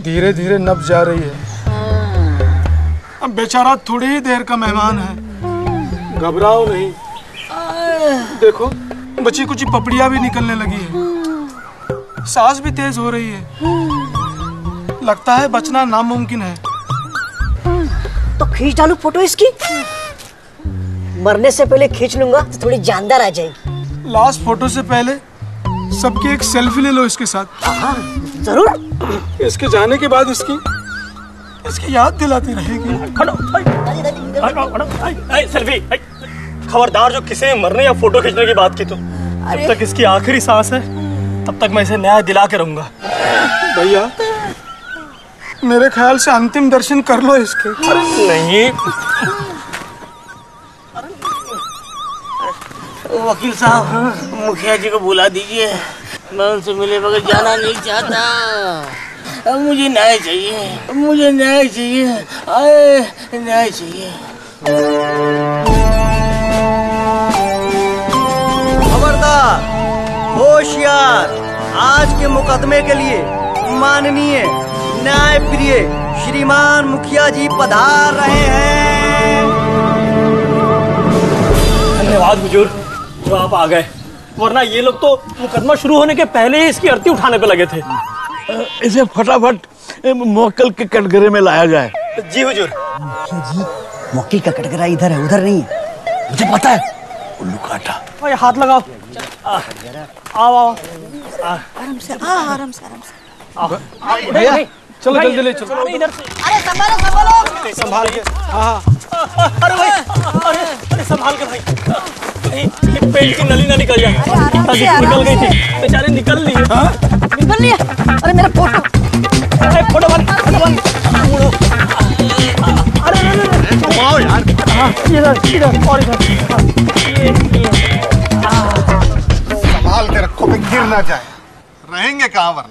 धीरे धीरे नब जा रही है। अब बेचारा थोड़ी ही देर का मेहमान है, घबराओ नहीं। देखो बची कुछ पपड़ियां भी निकलने लगी है, सांस भी तेज हो रही है। लगता है बचना नामुमकिन है। तो खींच डालू फोटो इसकी। मरने से पहले खींच लूंगा तो थोड़ी जानदार आ जाएगी। लास्ट फोटो से पहले सबकी एक सेल्फी ले लो इसके साथ। हाँ जरूर। इसके जाने के बाद इसकी याद दिलाती रहेगी। सेल्फी। खबरदार जो किसी मरने या फोटो खींचने की बात की तो जब तक इसकी आखिरी सांस है तब तक मैं इसे न्याय दिला के रहूंगा। भैया मेरे ख्याल से अंतिम दर्शन कर लो इसके। नहीं वकील साहब, मुखिया जी को बुला दीजिए, मैं उनसे मिले बगैर जाना नहीं चाहता। मुझे न्याय चाहिए, मुझे न्याय चाहिए, आए न्याय चाहिए। खबरदार, होशियार, आज के मुकदमे के लिए माननीय न्याय प्रिय श्रीमान मुखिया जी पधार रहे हैं। धन्यवाद हुजूर, जो आप आ गए, वरना ये लोग तो मुकदमा शुरू होने के पहले ही इसकी अर्थी उठाने पे लगे थे। इसे फटाफट मोक्कल के कटघरे में लाया जाए। जी हुजूर। जी, मोक्किल का कटघरा इधर है, उधर नहीं है। मुझे पता है। उल्लू काटा। ओए हाथ लगाओ। आओ आओ। आराम से, आराम से, आराम से। भैया चलो जल्दी ले चलो। इधर से। अरे संभालो संभालो। संभाल के। हाँ अरे भाई, अरे संभाल के भाई, ये पेट की नली ना निकल जाए। निकल गई थी बेचारे, निकल ली। निकल लिया। अरे मेरा फोटो। अरे फोटो बंद, फोटो बंद। अरे घुमाओ यार। इधर इधर और इधर। संभाल के रखो कि गिर ना जाए। रहेंगे कहाँ वरना।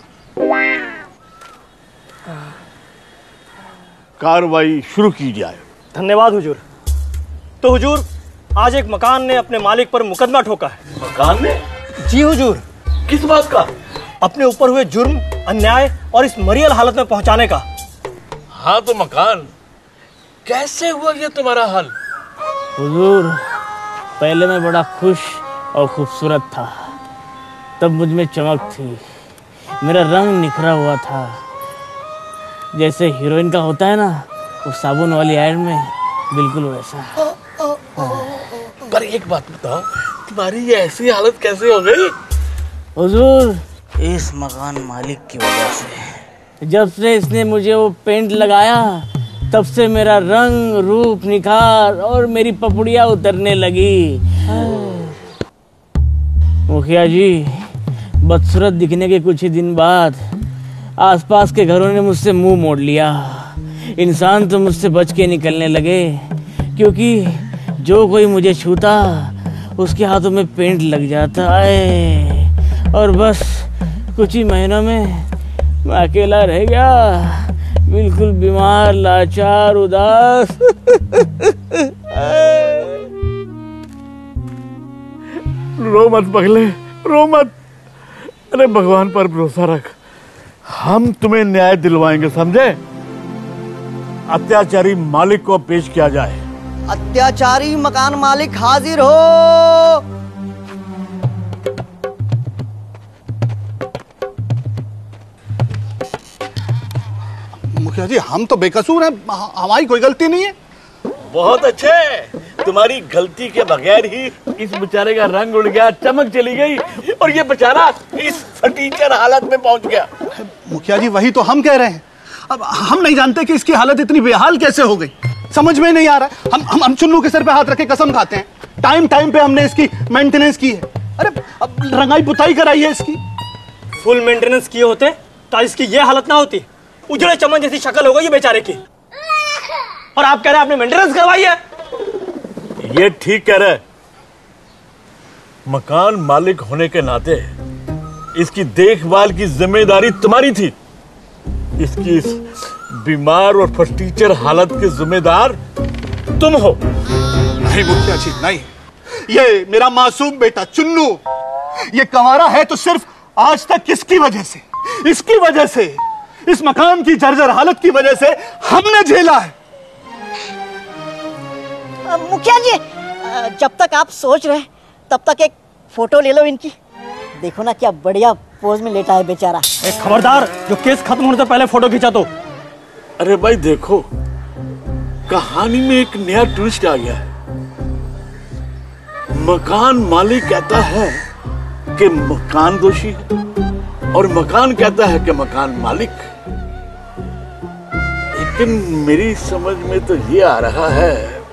कार्रवाई शुरू की जाए। धन्यवाद हुजूर। तो हुजूर, आज एक मकान ने अपने मालिक पर मुकदमा ठोका है। मकान ने? जी हुजूर। किस बात का? अपने ऊपर हुए जुर्म, अन्याय और इस मरियल हालत में पहुंचाने का। हाँ तो मकान, कैसे हुआ ये तुम्हारा हाल? हुजूर, पहले मैं बड़ा खुश और खूबसूरत था, तब मुझ में चमक थी, मेरा रंग निखरा हुआ था, जैसे हीरोइन का होता है ना वो साबुन वाली ऐड में, बिल्कुल वैसा। पर एक बात बताओ, तुम्हारी ये ऐसी हालत कैसे हो गई? हुजूर, इस मकान मालिक की वजह से। जब से इसने मुझे वो पेंट लगाया तब से मेरा रंग, रूप, निखार और मेरी पपड़ियाँ उतरने लगी। मुखिया जी, बदसूरत दिखने के कुछ ही दिन बाद आसपास के घरों ने मुझसे मुंह मोड़ लिया। इंसान तो मुझसे बच के निकलने लगे, क्योंकि जो कोई मुझे छूता उसके हाथों में पेंट लग जाता है। और बस कुछ ही महीनों में मैं अकेला रह गया, बिल्कुल बीमार, लाचार, उदास। रो मत पगले, रो मत। अरे भगवान पर भरोसा रख, हम तुम्हें न्याय दिलवाएंगे, समझे? अत्याचारी मालिक को पेश किया जाए। अत्याचारी मकान मालिक हाजिर हो। मुखिया जी, हम तो बेकसूर हैं, हमारी कोई गलती नहीं है। बहुत अच्छे, तुम्हारी गलती के बगैर ही इस बेचारे का रंग उड़ गया, चमक चली गई और ये बेचारा इस फटीचर हालत में पहुंच गया। मुखिया जी, वही तो हम कह रहे हैं। अब हम नहीं जानते कि इसकी हालत इतनी बेहाल कैसे हो गई, समझ में नहीं आ रहा। हम चुन्नू के सर पे हाथ रख के कसम खाते हैं, टाइम टाइम पे हमने इसकी मेंटेनेंस की है। अरे अब रंगाई पुताई कराई है इसकी। फुल मेंटेनेंस किए होते तो इसकी ये हालत ना होती। उजड़े चमन जैसी शक्ल हो गई ये बेचारे की, और आप कह रहे हैं आपने मेंटेनेंस करवाई है। ये ठीक कह रहे। मकान मालिक होने के नाते इसकी देखभाल की जिम्मेदारी तुम्हारी थी। इसकी इस बीमार और फटीचर हालत के जिम्मेदार तुम हो। नहीं मुखिया जी, नहीं। ये मेरा मासूम बेटा चुन्नू, ये कंवारा है तो सिर्फ आज तक किसकी वजह से, इसकी वजह से। इस मकान की जर्जर हालत की वजह से हमने झेला है। मुखिया जी, जब तक आप सोच रहे तब तक एक फोटो ले लो इनकी। देखो ना क्या बढ़िया पोज में लेटा है बेचारा। एक खबरदार, जो केस खत्म होने से पहले फोटो खींचा तो। अरे भाई देखो, कहानी में एक नया ट्विस्ट आ गया है। मकान मालिक कहता है कि मकान दोषी है और मकान कहता है कि मकान मालिक। लेकिन मेरी समझ में तो ये आ रहा है,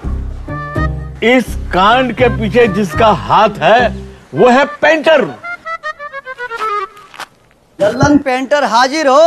इस कांड के पीछे जिसका हाथ है वो है पेंटर। लल्लन पेंटर हाजिर हो।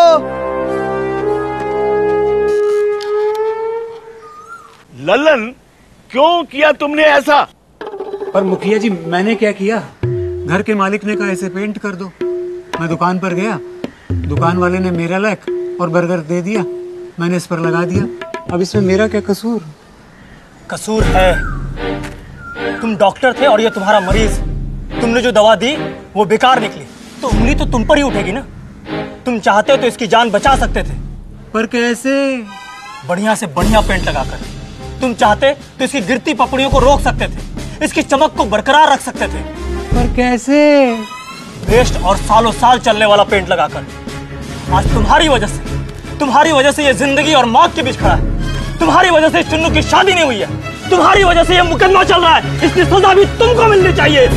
लल्लन, क्यों किया तुमने ऐसा? पर मुखिया जी, मैंने क्या किया? घर के मालिक ने कहा ऐसे पेंट कर दो। मैं दुकान पर गया, दुकान वाले ने मेरा लैक और बर्गर दे दिया, मैंने इस पर लगा दिया। अब इसमें मेरा क्या कसूर? कसूर है, तुम डॉक्टर थे और ये तुम्हारा मरीज। तुमने जो दवा दी वो बेकार निकली, तो उंगली तो तुम पर ही उठेगी ना। तुम चाहते तो इसकी जान बचा सकते थे। पर कैसे? बढ़िया से बढ़िया पेंट लगाकर। तुम चाहते तो इसकी गिरती पपड़ियों को रोक सकते थे, इसकी चमक को बरकरार रख सकते थे। पर कैसे? वेस्ट और सालों साल चलने वाला पेंट लगाकर। आज तुम्हारी वजह से ये जिंदगी और मौत के बीच खड़ा है। तुम्हारी वजह से चुन्नू की शादी नहीं हुई है। तुम्हारी वजह से ये मुकदमा चल रहा है, इसकी सजा भी तुमको मिलनी चाहिए।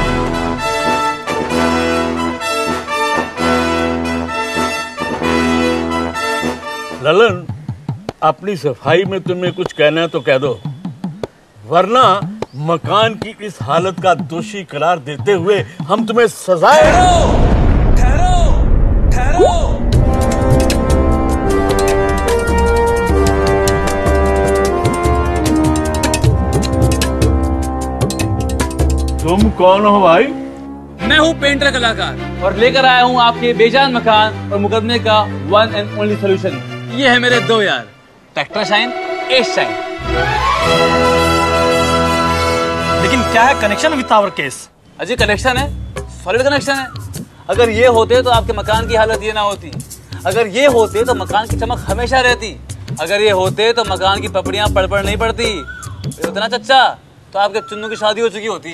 ललन, अपनी सफाई में तुम्हें कुछ कहना है तो कह दो, वरना मकान की इस हालत का दोषी करार देते हुए हम तुम्हें सजाए। ठहरो। तुम कौन हो भाई? मैं हूँ पेंटर कलाकार और लेकर आया हूँ आपके बेजान मकान और मुकदमे का वन एंड ओनली सोल्यूशन। ये है मेरे दो यार, ट्रैक्टर शाइन, एस शाइन। लेकिन क्या है कनेक्शन विद आवर केस? अजी कनेक्शन है, सॉलिड कनेक्शन है। अगर ये होते तो आपके मकान की हालत ये ना होती। अगर ये होते तो मकान की चमक हमेशा रहती। अगर ये होते तो मकान की पपड़ियां पड़ नहीं पड़ती। ये होता ना चच्चा, तो आपके चुन्नू की शादी हो चुकी होती।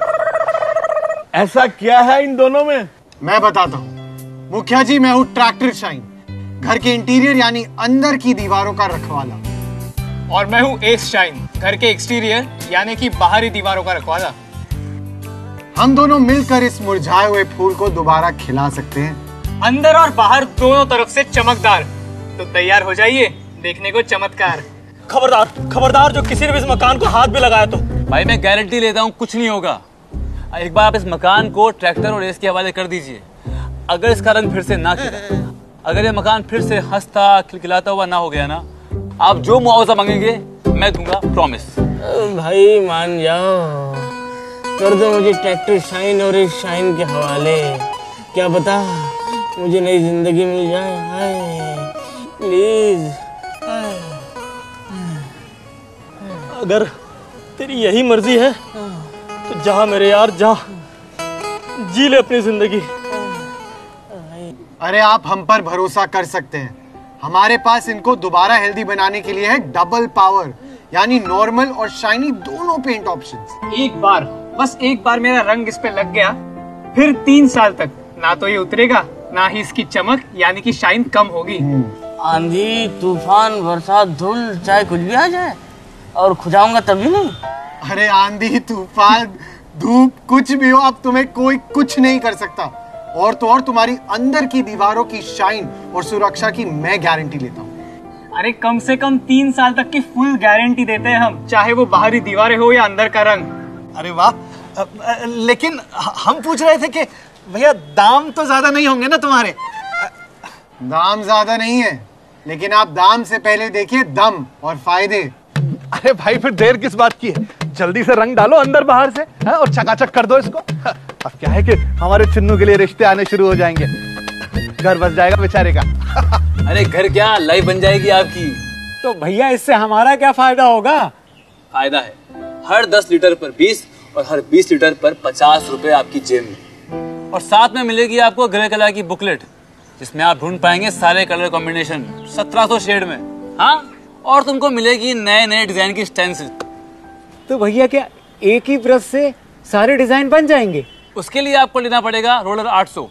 ऐसा क्या है इन दोनों में? मैं बताता हूँ मुखिया जी, मैं हूँ ट्रैक्टर शाइन, घर के इंटीरियर यानी अंदर की दीवारों का रखवाला। और मैं हूँ एस शाइन, घर के एक्सटीरियर यानी कि बाहरी दीवारों का रखवाला। हम दोनों मिलकर इस मुरझाए हुए फूल को दोबारा खिला सकते हैं, अंदर और बाहर दोनों तरफ से चमकदार। तो तैयार हो जाइए देखने को चमत्कार। खबरदार, जो किसी ने भी इस मकान को हाथ भी लगाया तो। भाई मैं गारंटी लेता हूँ कुछ नहीं होगा। एक बार आप इस मकान को ट्रैक्टर और एस के हवाले कर दीजिए। अगर इसका रंग फिर से ना खिला, अगर ये मकान फिर से हंसता खिलखिलाता हुआ ना हो गया ना, आप जो मुआवजा मांगेंगे मैं दूंगा, प्रॉमिस। भाई मान जाओ, कर दो मुझे ट्रैक्टर शाइन और इस शाइन के हवाले। क्या पता मुझे नई जिंदगी मिल जाए। हाय प्लीज। अगर तेरी यही मर्जी है तो जा मेरे यार, जा, जी ले अपनी जिंदगी। अरे आप हम पर भरोसा कर सकते हैं, हमारे पास इनको दोबारा हेल्दी बनाने के लिए है डबल पावर, यानी नॉर्मल और शाइनी दोनों पेंट ऑप्शंस। एक बार, बस एक बार मेरा रंग इस पे लग गया, फिर 3 साल तक ना तो ये उतरेगा, ना ही इसकी चमक यानी कि शाइन कम होगी। आंधी तूफान बरसात धूल चाहे कुछ भी आ जाए, और खुजाऊंगा तभी नहीं। अरे आंधी तूफान धूप कुछ भी हो, अब तुम्हें कोई कुछ नहीं कर सकता। और तो और तुम्हारी अंदर की दीवारों की शाइन और सुरक्षा की मैं गारंटी लेता हूँ। अरे कम से कम 3 साल तक की फुल गारंटी देते हैं हम, चाहे वो बाहरी दीवारें हो या अंदर का रंग। अरे वाह, लेकिन हम पूछ रहे थे कि भैया दाम तो ज्यादा नहीं होंगे ना तुम्हारे? दाम ज्यादा नहीं है, लेकिन आप दाम से पहले देखिए दम और फायदे। अरे भाई फिर देर किस बात की है, जल्दी से रंग डालो अंदर बाहर से है, और चकाचक कर दो इसको। अब क्या है कि हमारे चिन्नू के लिए रिश्ते आने शुरू हो जाएंगे, घर बस जाएगा बेचारे का। अरे घर क्या, लाइफ बन जाएगी आपकी। तो भैया इससे हमारा क्या फायदा होगा? फायदा है, हर 10 लीटर पर 20 और हर 20 लीटर पर 50 रुपए आपकी जेब में। और साथ में मिलेगी आपको गृह कला की बुकलेट, जिसमें आप ढूंढ पाएंगे सारे कलर कॉम्बिनेशन 1700 शेड में। हाँ, और तुमको मिलेगी नए नए डिजाइन की स्टेंसिल। तो भैया क्या एक ही ब्रश से सारे डिजाइन बन जाएंगे? उसके लिए आपको लेना पड़ेगा रोलर 800।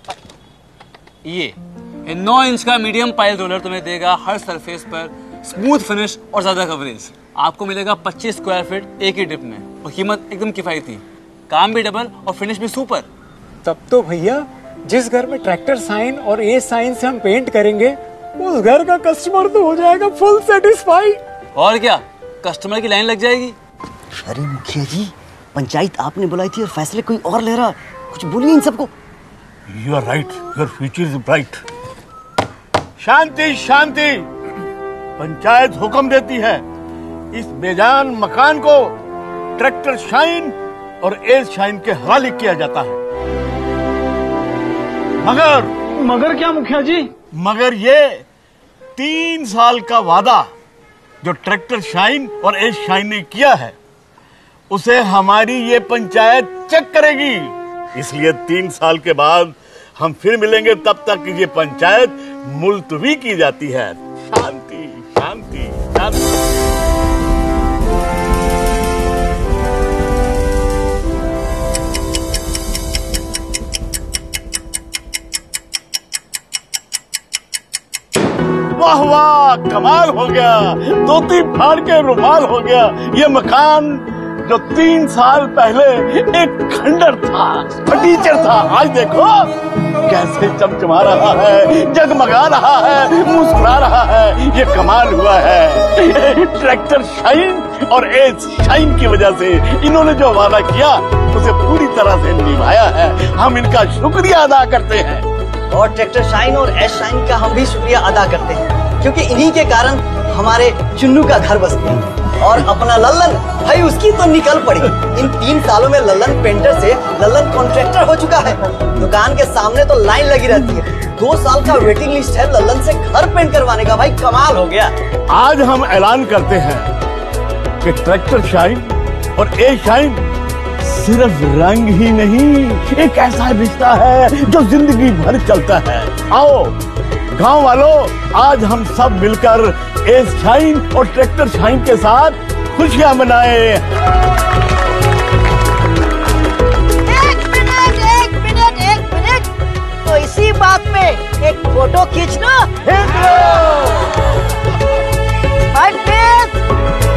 ये 9 इंच का मीडियम पाइल रोलर तुम्हें देगा हर सरफेस पर स्मूथ फिनिश और ज्यादा कवरेज। आपको मिलेगा 25 स्क्वायर फीट एक ही डिप में और कीमत एकदम किफायती, काम भी डबल और फिनिश भी सुपर। तब तो भैया जिस घर में ट्रैक्टर साइन और ए साइन से हम पेंट करेंगे उस घर का कस्टमर तो हो जाएगा फुल सेटिस्फाइड। और क्या, कस्टमर की लाइन लग जाएगी। अरे मुखिया जी, पंचायत आपने बुलाई थी और फैसले कोई और ले रहा, कुछ बोलिए इन सबको। You are right, your future is bright. शांति शांति, पंचायत हुक्म देती है इस बेजान मकान को ट्रैक्टर शाइन और एज शाइन के हवाले किया जाता है। मगर क्या मुखिया जी? मगर ये 3 साल का वादा जो ट्रैक्टर शाइन और एज शाइन ने किया है उसे हमारी ये पंचायत चेक करेगी। इसलिए 3 साल के बाद हम फिर मिलेंगे, तब तक ये पंचायत मुलतवी की जाती है। शांति शांति शांति। वाह वाह, कमाल हो गया, धोती फाड़ के रुमाल हो गया। ये मकान जो 3 साल पहले एक खंडर था, फर्नीचर था, आज देखो कैसे चमचमा रहा है, जगमगा रहा है, मुस्कुरा रहा है। ये कमाल हुआ है। ट्रैक्टर शाइन और एज शाइन की वजह से इन्होंने जो वादा किया उसे पूरी तरह से निभाया है। हम इनका शुक्रिया अदा करते हैं। और ट्रैक्टर शाइन और एस शाइन का हम भी शुक्रिया अदा करते हैं, क्योंकि इन्हीं के कारण हमारे चुन्नू का घर बस गया। और अपना लल्लन भाई उसकी तो निकल पड़ी। इन 3 सालों में लल्लन पेंटर से लल्लन कॉन्ट्रैक्टर हो चुका है। दुकान के सामने तो लाइन लगी रहती है। 2 साल का वेटिंग लिस्ट है लल्लन से घर पेंट करवाने का। भाई कमाल हो गया। आज हम ऐलान करते हैं कि ट्रैक्टर शाइन और ए शाइन सिर्फ रंग ही नहीं, एक ऐसा रिश्ता है जो जिंदगी भर चलता है। आओ गांव वालों, आज हम सब मिलकर एज शाइन और ट्रैक्टर शाइन के साथ खुशियां मनाएं। एक मिनट। तो इसी बात पे एक फोटो खींचना। खींच लो। भाई प्लीज।